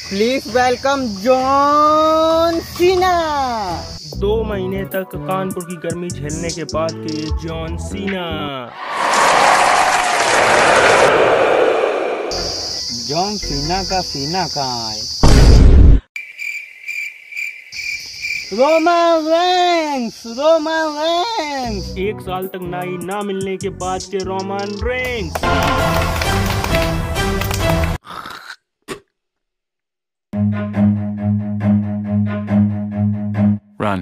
Please welcome John Cena. 2 महीने तक कानपुर की गर्मी झेलने के बाद के ये जॉन सीना। जॉन सीना का सीना कहाँ है? Roman Reigns. 1 साल तक नाई ना मिलने के बाद के रोमन रेंस। Run.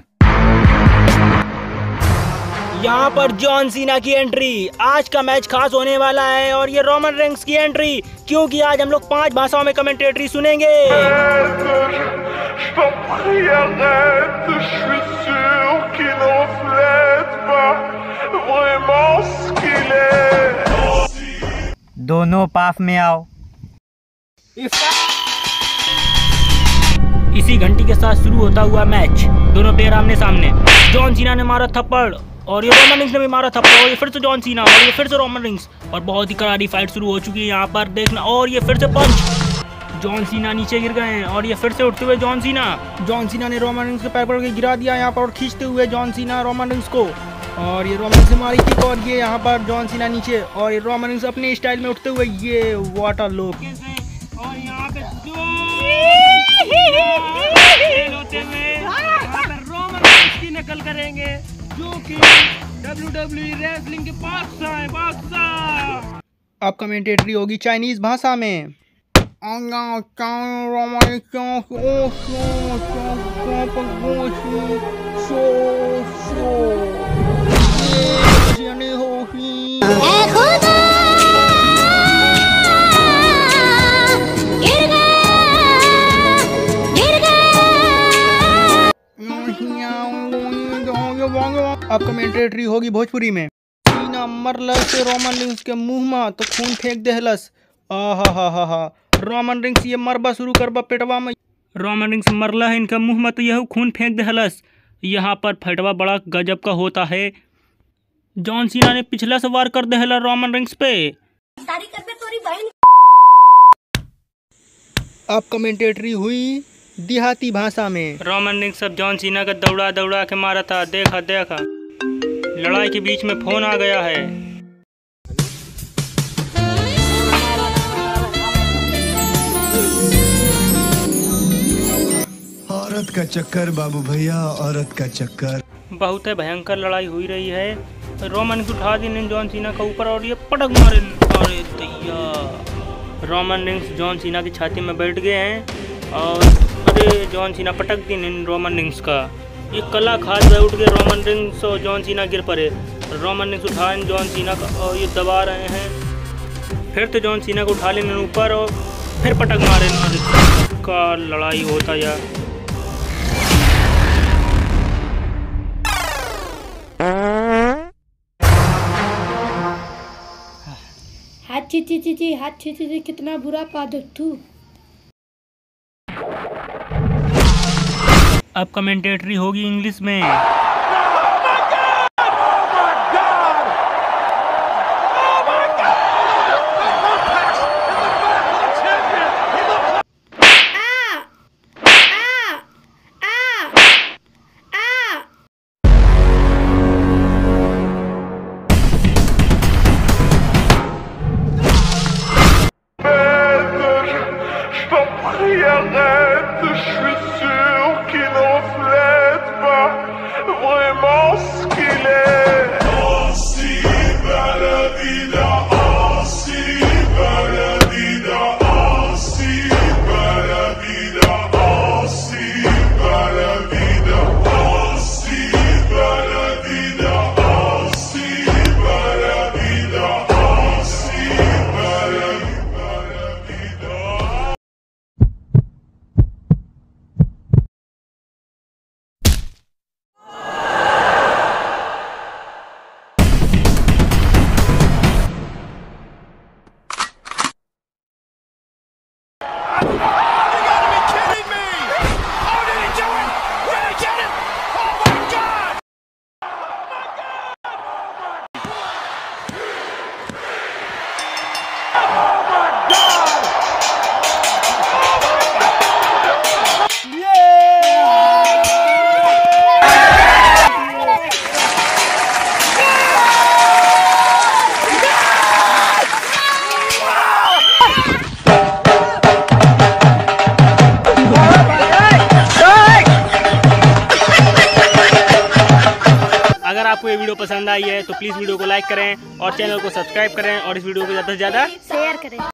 यहाँ पर जॉन सीना की एंट्री। आज का मैच खास होने वाला है और ये रोमन रेंस की एंट्री, क्योंकि आज हम लोग 5 भाषाओं में कमेंटेटरी सुनेंगे। दोनों पास में आओ। इसी घंटी के साथ शुरू होता हुआ मैच। दोनों प्लेयर आमने सामने। जॉन सीना ने मारा थप्पड़ और ये रोमन रिंग्स ने भी मारा थप्पड़, और ये फिर से जॉन सीना और ये फिर से रोमन रिंग्स, और बहुत ही करारी फाइट शुरू हो चुकी है यहाँ पर, देखना। और ये फिर से पंच। जॉन सीना नीचे गिर गए हैं और ये फिर से उठते हुए जॉन सीना ने रोमन रिंग्स के पैर पकड़ के गिरा दिया यहाँ पर, और खींचते हुए जॉन सीना रोमन रिंग्स को, और ये रोमन से मारी किक, और ये यहाँ पर जॉन सीना नीचे, और ये रोमन रिंग्स अपने स्टाइल में उठते हुए ये वाटर लोक। और यहाँ पे रोमन रेंस की नकल करेंगे, जो कि WWE रेसलिंग के बादशाह। अब कमेंटेटरी होगी चाइनीज भाषा में। अब कमेंटेटरी होगी भोजपुरी में। सीना मरलस से रोमन रिंग्स के मुंह में तो खून फेंक देहलस। आहा रोमन रिंग्स ये मरबा शुरू करबा पेटवा में। रोमन रिंग्स मरला है इनका मुंह में तो यह खून फेंक देहलस। यहाँ पर फटवा बड़ा गजब का होता है। जॉन सीना ने पिछला से वार कर देहला रोमन रिंग्स पे। अब कमेंटेटरी हुई देहाती भाषा में। रोमन रिंग्स अब जॉन सीना का दौड़ा के मारा था। देखा लड़ाई के बीच में फोन आ गया है। औरत का चक्कर बाबू भैया, औरत का चक्कर। बहुत भयंकर लड़ाई हुई रही है। रोमन को उठा दी जॉन सीना का ऊपर और ये पटक मारे। अरे दैया, रोमन रिंग्स जॉन सीना की छाती में बैठ गए हैं और अरे जॉन सीना पटक दी रोमन रिंग्स का। ये कला खाद में उठ गए रोमन रिंग्स और जॉन सीना गिर पड़े। रोमन रिंग्स उठाए जॉन सीना का और ये दबा रहे हैं। फिर तो जॉन सीना को उठा लेने ऊपर और फिर पटक मारे। का लड़ाई होता यार। हाथ ची कितना बुरा पादो तू। अब कमेंटेटरी होगी इंग्लिश में। अगर आपको ये वीडियो पसंद आई है तो प्लीज़ वीडियो को लाइक करें और चैनल को सब्सक्राइब करें और इस वीडियो को ज़्यादा से ज़्यादा शेयर करें।